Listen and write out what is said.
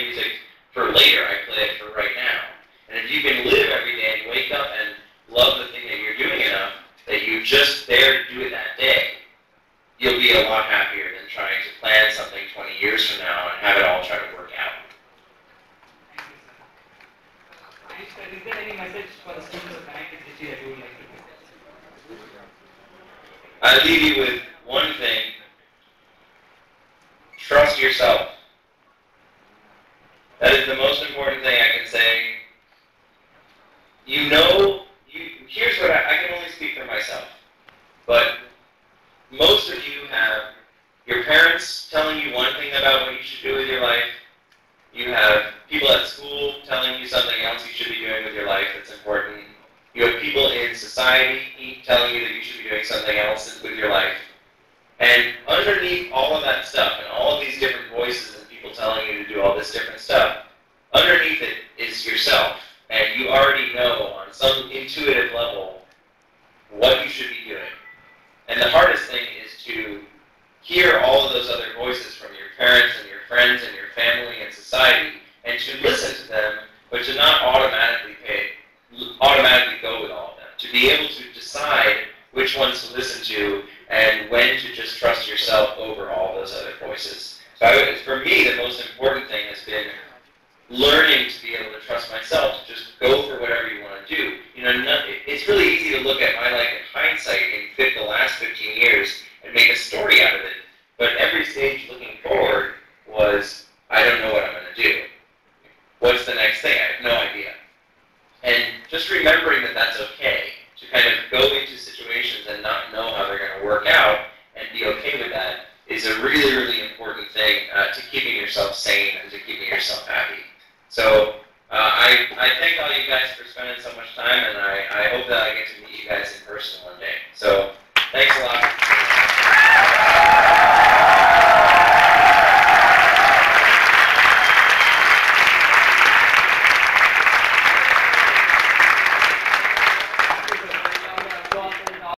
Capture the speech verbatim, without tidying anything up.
music for later. I play it for right now. And if you can live every day and wake up and love the thing that you're doing enough that you just dare to do it that day, you'll be a lot happier than trying to plan something twenty years from now and have it all try to work out. Thank you, sir. Is there any message for the students of Connected City that you would like to give? I leave you with one thing. Trust yourself. That is the most important thing I can say. You know, you, here's what I, I can only speak for myself, but most of you have your parents telling you one thing about what you should do with your life. You have people at school telling you something else you should be doing with your life that's important. You have people in society telling you that you should be doing something else with your life. And underneath all of that stuff and all of these different voices and people telling you to do all this different stuff, underneath it is yourself. And you already know on some intuitive level what you should be doing. And the hardest thing is to hear all of those other voices from your parents and your friends and your family and society, and to listen to them, but to not automatically pay, automatically go with all of them. To be able to decide which ones to listen to and when to just trust yourself over all those other voices. So I would, for me, the most important thing has been learning to be able to trust myself, to just go for whatever you want to do. You know, not, it's really easy to look at my life in hindsight and fit the last fifteen years and make a story out of it. But every stage looking forward was, I don't know what I'm going to do. What's the next thing? I have no idea. And just remembering that that's okay, to kind of go into situations and not know how they're going to work out and be okay with that, is a really, really important thing uh, to keeping yourself sane and to keeping yourself happy. So uh, I, I thank all you guys for spending so much time, and I, I hope that I get to